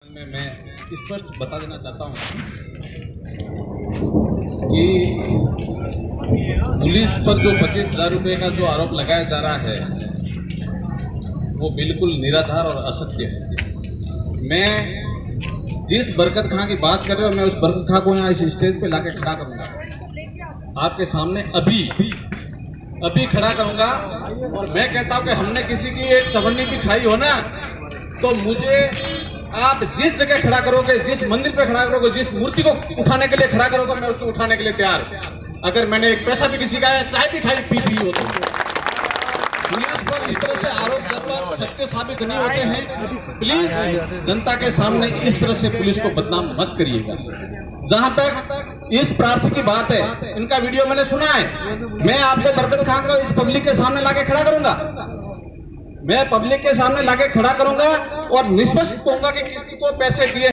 मैं स्पष्ट बता देना चाहता हूं कि पुलिस पर जो 25,000 रुपये का जो आरोप लगाया जा रहा है वो बिल्कुल निराधार और असत्य है। मैं जिस बरकत खां की बात कर रहे हो, मैं उस बरकत खां को यहाँ इस स्टेज पे लाके खड़ा करूंगा, आपके सामने अभी खड़ा करूंगा। और मैं कहता हूं कि हमने किसी की एक चवन्नी भी खाई हो ना, तो मुझे आप जिस जगह खड़ा करोगे, जिस मंदिर पे खड़ा करोगे, जिस मूर्ति को उठाने के लिए खड़ा करोगे, मैं उसको उठाने के लिए तैयार हूं। अगर मैंने एक पैसा भी किसी का चाय भी खाई पी हो तो। पुलिस पर इस तरह से आरोप जब सत्य साबित नहीं होते हैं, प्लीज जनता के सामने इस तरह से पुलिस को बदनाम मत करिएगा। जहां तक इस प्रार्थी की बात है, इनका वीडियो मैंने सुना है। मैं आपको बरकत खां को इस पब्लिक के सामने लाके खड़ा करूंगा, मैं पब्लिक के सामने लाके खड़ा करूंगा और निष्पक्ष कहूंगा कि किसी को पैसे दिए